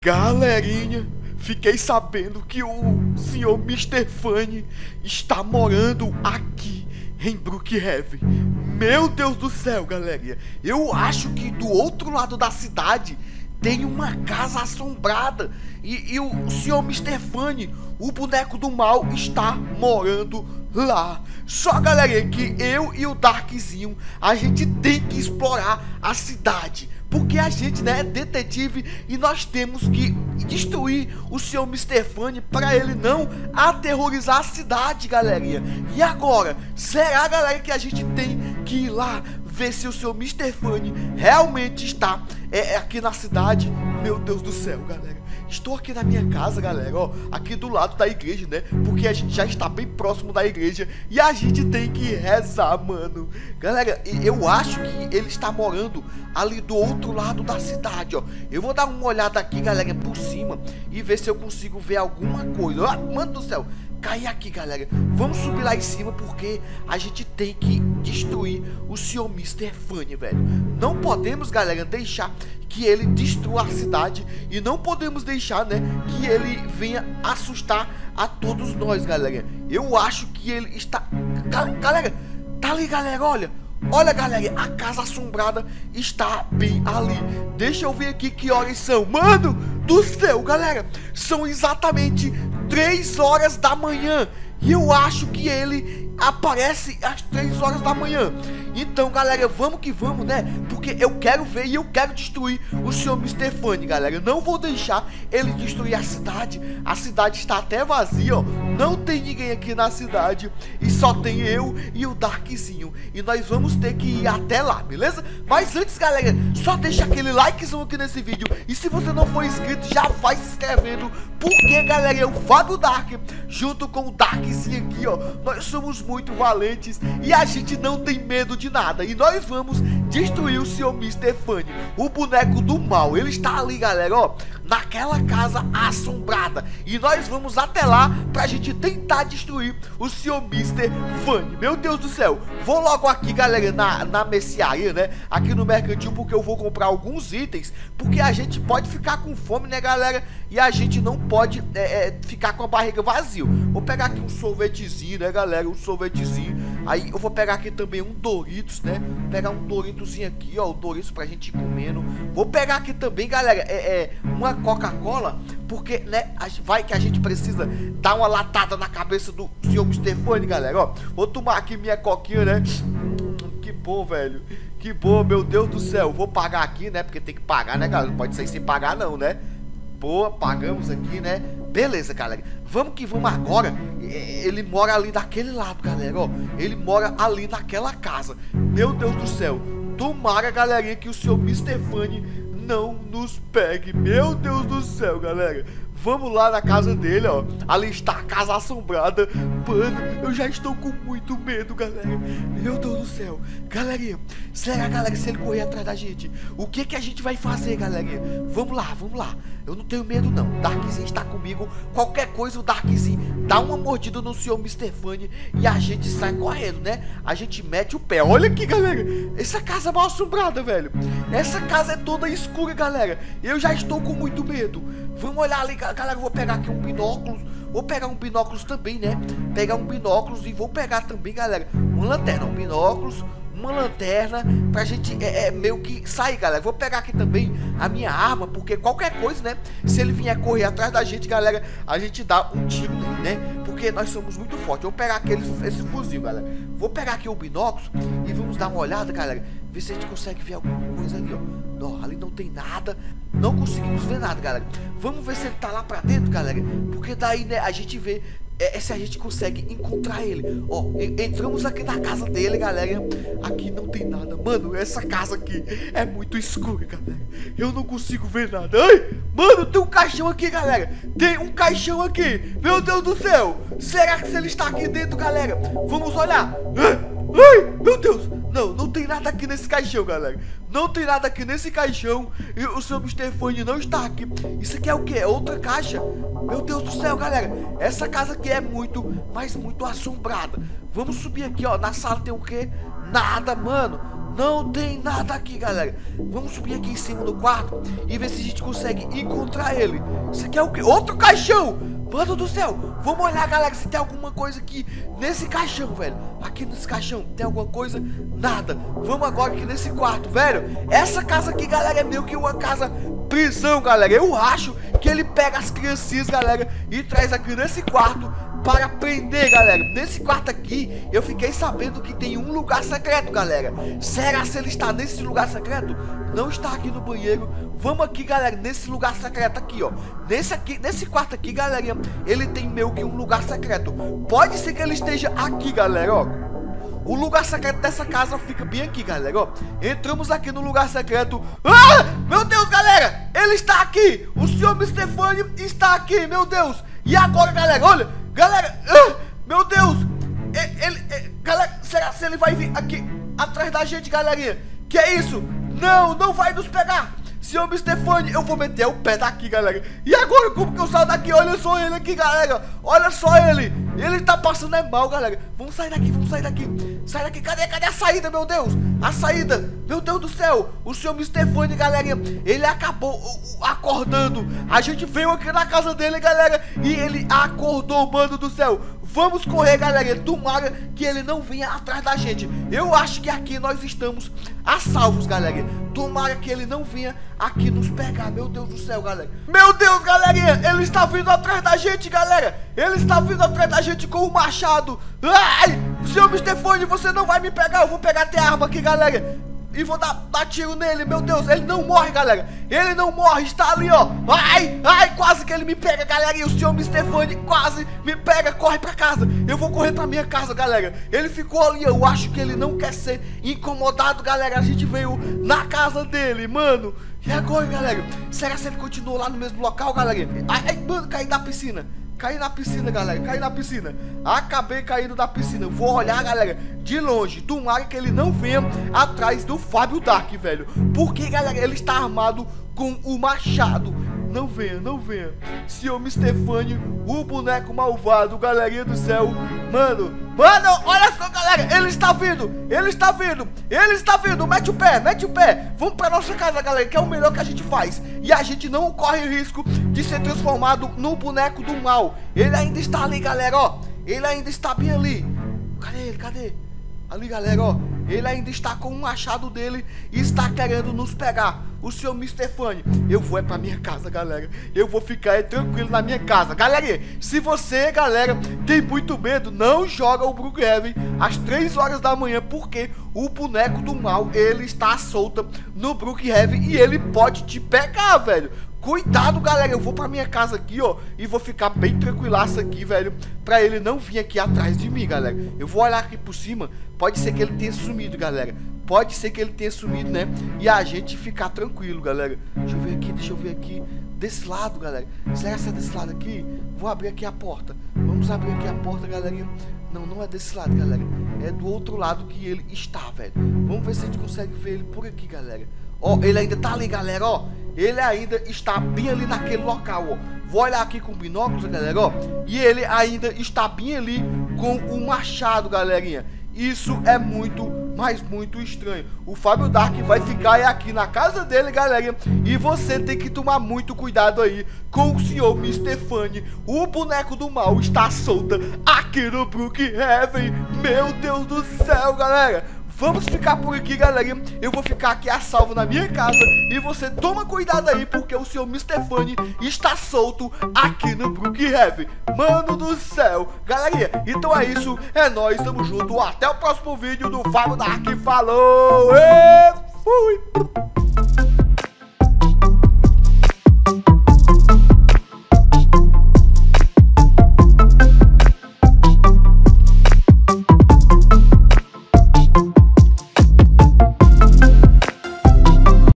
Galerinha, fiquei sabendo que o senhor Mr. Funny está morando aqui em Brookhaven. Meu Deus do céu, galerinha. Eu acho que do outro lado da cidade tem uma casa assombrada. E o senhor Mr. Funny, o boneco do mal, está morando lá. Só, galerinha, que eu e o Darkzinho, a gente tem que explorar a cidade. Porque a gente, né, é detetive e nós temos que destruir o senhor Mr. Funny para ele não aterrorizar a cidade, galerinha. E agora, será, galera, que a gente tem que ir lá ver se o senhor Mr. Funny realmente está aqui na cidade? Meu Deus do céu, galera. Estou aqui na minha casa, galera, ó, aqui do lado da igreja, né? Porque a gente já está bem próximo da igreja e a gente tem que rezar, mano. Galera, eu acho que ele está morando ali do outro lado da cidade, ó. Eu vou dar uma olhada aqui, galera, por cima e ver se eu consigo ver alguma coisa. Ah, mano do céu, cai aqui, galera. Vamos subir lá em cima porque a gente tem que destruir o senhor Mr. Funny, velho. Não podemos, galera, deixar que ele destrua a cidade e não podemos deixar, né, que ele venha assustar a todos nós, galera. Eu acho que ele está... Galera, tá ali, galera, olha. Olha, galera, a casa assombrada está bem ali. Deixa eu ver aqui que horas são. Mano do céu, galera, são exatamente 3 horas da manhã. E eu acho que ele aparece às 3 horas da manhã. Então, galera, vamos que vamos, né? Porque eu quero ver e eu quero destruir o senhor Mr. Funny, galera. Não vou deixar ele destruir a cidade. A cidade está até vazia, ó. Não tem ninguém aqui na cidade. E só tem eu e o Darkzinho. E nós vamos ter que ir até lá, beleza? Mas antes, galera, só deixa aquele likezão aqui nesse vídeo. E se você não for inscrito, já vai se inscrevendo. Porque, galera, eu, Fábio Dark, junto com o Darkzinho aqui, ó, nós somos muito valentes e a gente não tem medo de nada. E nós vamos destruir o senhor Mr. Funny, o boneco do mal. Ele está ali, galera, ó, naquela casa assombrada. E nós vamos até lá pra gente tentar destruir o senhor Mr. Funny. Meu Deus do céu. Vou logo aqui, galera, na mercearia, né, aqui no mercantil, porque eu vou comprar alguns itens. Porque a gente pode ficar com fome, né, galera, e a gente não pode ficar com a barriga vazia. Vou pegar aqui um sorvetezinho, né, galera, um sorvetezinho. Aí eu vou pegar aqui também um Doritos, né, pegar um Doritozinho aqui, ó, o Doritos pra gente ir comendo. Vou pegar aqui também, galera, uma Coca-Cola, porque, né, vai que a gente precisa dar uma latada na cabeça do senhor Mr. Funny, galera, ó. Vou tomar aqui minha coquinha, né. Que bom, velho. Que bom, meu Deus do céu. Vou pagar aqui, né, porque tem que pagar, né, galera. Não pode sair sem pagar, não, né. Boa, pagamos aqui, né. Beleza, galera. Vamos que vamos agora. Ele mora ali daquele lado, galera, ó. Ele mora ali naquela casa. Meu Deus do céu. Tomara, galerinha, que o senhor Mr. Funny não nos pegue. Meu Deus do céu, galera. Vamos lá na casa dele, ó. Ali está a casa assombrada. Mano, eu já estou com muito medo, galera. Meu Deus do céu. Galerinha, será, galera, se ele correr atrás da gente, o que a gente vai fazer, galerinha? Vamos lá, vamos lá. Eu não tenho medo, não. O Darkzinho está comigo. Qualquer coisa, o Darkzinho dá uma mordida no senhor Mr. Funny e a gente sai correndo, né? A gente mete o pé. Olha aqui, galera. Essa casa é mal assombrada, velho. Essa casa é toda escura, galera. Eu já estou com muito medo. Vamos olhar ali, galera. Eu vou pegar aqui um binóculos. Vou pegar um binóculos também, né? Pegar um binóculos e vou pegar também, galera, uma lanterna. Um binóculos, uma lanterna, pra gente meio que sair, galera. Vou pegar aqui também a minha arma, porque qualquer coisa, né, se ele vier correr atrás da gente, galera, a gente dá um tiro nele, né, porque nós somos muito fortes. Vou pegar aqui esse fuzil, galera. Vou pegar aqui o binóculos e vamos dar uma olhada, galera, ver se a gente consegue ver alguma coisa ali, ó. Não, ali não tem nada. Não conseguimos ver nada, galera. Vamos ver se ele tá lá pra dentro, galera, porque daí, né, a gente vê se a gente consegue encontrar ele. Ó, entramos aqui na casa dele, galera. Aqui não tem nada. Mano, essa casa aqui é muito escura, galera. Eu não consigo ver nada. Ai, mano, tem um caixão aqui, galera. Tem um caixão aqui. Meu Deus do céu. Será que ele está aqui dentro, galera? Vamos olhar. Ai, meu Deus. Não, não tem nada aqui nesse caixão, galera. Não tem nada aqui nesse caixão. E o seu Mr. Funny não está aqui. Isso aqui é o quê? É outra caixa. Meu Deus do céu, galera. Essa casa aqui é muito, mas muito assombrada. Vamos subir aqui, ó. Na sala tem o quê? Nada, mano. Não tem nada aqui, galera. Vamos subir aqui em cima do quarto e ver se a gente consegue encontrar ele. Isso aqui é o quê? Outro caixão! Mano do céu, vamos olhar, galera, se tem alguma coisa aqui nesse caixão, velho. Aqui nesse caixão, tem alguma coisa? Nada. Vamos agora aqui nesse quarto, velho. Essa casa aqui, galera, é meio que uma casa prisão, galera. Eu acho que ele pega as criancinhas, galera, e traz aqui nesse quarto para prender, galera. Nesse quarto aqui, eu fiquei sabendo que tem um lugar secreto, galera. Será se ele está nesse lugar secreto? Não está aqui no banheiro. Vamos aqui, galera, nesse lugar secreto aqui, ó. Nesse quarto aqui, galerinha, ele tem meio que um lugar secreto. Pode ser que ele esteja aqui, galera, ó. O lugar secreto dessa casa fica bem aqui, galera, ó. Entramos aqui no lugar secreto. Ah! Meu Deus, galera! Ele está aqui! O senhor Stefani está aqui, meu Deus! E agora, galera, olha! Galera! Meu Deus! Galera, será que ele vai vir aqui atrás da gente, galerinha? Que é isso? Não, não vai nos pegar! Senhor Stefani, eu vou meter o pé daqui, galera. E agora, como que eu saio daqui? Olha só ele aqui, galera. Olha só ele. Ele tá passando mal, galera. Vamos sair daqui, vamos sair daqui. Sai daqui, cadê a saída, meu Deus? A saída, meu Deus do céu. O senhor Stefani, galerinha, ele acabou acordando. A gente veio aqui na casa dele, galera, e ele acordou, mano do céu. Vamos correr, galera. Tomara que ele não venha atrás da gente. Eu acho que aqui nós estamos a salvos, galera. Tomara que ele não venha aqui nos pegar. Meu Deus do céu, galera. Meu Deus, galerinha. Ele está vindo atrás da gente, galera. Ele está vindo atrás da gente com o machado. Ai, senhor Stefani, você não vai me pegar. Eu vou pegar até a arma aqui, galera, e vou dar tiro nele. Meu Deus, ele não morre, galera. Ele não morre, está ali, ó. Ai, quase que ele me pega, galera. E o senhor Stefani quase me pega. Corre pra casa. Eu vou correr pra minha casa, galera. Ele ficou ali, eu acho que ele não quer ser incomodado, galera. A gente veio na casa dele, mano. E agora, galera? Será que ele continuou lá no mesmo local, galera? Ai, mano, caí na piscina. Caí na piscina, galera, caí na piscina. Acabei caindo da piscina. Vou olhar, galera, de longe. Tomara que ele não venha atrás do Fábio Dark, velho. Porque, galera, ele está armado com o machado. Não venha, não venha. Senhor Stefani, o boneco malvado, galerinha do céu. Mano, olha só, galera. Ele está vindo, ele está vindo. Ele está vindo, mete o pé, mete o pé. Vamos pra nossa casa, galera, que é o melhor que a gente faz. E a gente não corre risco de ser transformado no boneco do mal. Ele ainda está ali, galera, ó. Ele ainda está bem ali. Cadê ele, cadê? Ali, galera, ó. Ele ainda está com o machado dele e está querendo nos pegar. O senhor Stefani, eu vou pra minha casa, galera. Eu vou ficar tranquilo na minha casa. Galera, se você, galera, tem muito medo, não joga o Brookhaven às 3 horas da manhã, porque o boneco do mal, ele está solto no Brookhaven e ele pode te pegar, velho. Cuidado, galera, eu vou pra minha casa aqui, ó, e vou ficar bem tranquilaço aqui, velho, pra ele não vir aqui atrás de mim, galera. Eu vou olhar aqui por cima, pode ser que ele tenha sumido, galera. Pode ser que ele tenha sumido, né? E a gente ficar tranquilo, galera. Deixa eu ver aqui. Desse lado, galera. Será que é desse lado aqui? Vou abrir aqui a porta. Vamos abrir aqui a porta, galerinha. Não, não é desse lado, galera. É do outro lado que ele está, velho. Vamos ver se a gente consegue ver ele por aqui, galera. Ó, ele ainda tá ali, galera, ó. Ele ainda está bem ali naquele local, ó. Vou olhar aqui com binóculos, galera, ó. E ele ainda está bem ali com o machado, galerinha. Isso é muito, mas muito estranho. O Fábio Dark vai ficar aqui na casa dele, galerinha. E você tem que tomar muito cuidado aí com o senhor Stefani. O boneco do mal está solto aqui no Brookhaven. Meu Deus do céu, galera. Vamos ficar por aqui, galerinha. Eu vou ficar aqui a salvo na minha casa. E você toma cuidado aí, porque o senhor Stefani está solto aqui no Brookhaven. Mano do céu. Galerinha, então é isso. É nóis, tamo junto. Até o próximo vídeo do Fábio Dark. Falou! E fui!